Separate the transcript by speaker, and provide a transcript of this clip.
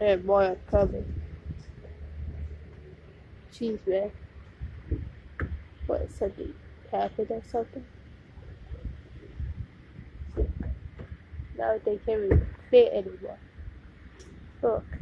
Speaker 1: And more are coming. Jeez, man. What, something happened or something? Now they can't even fit anymore. Look.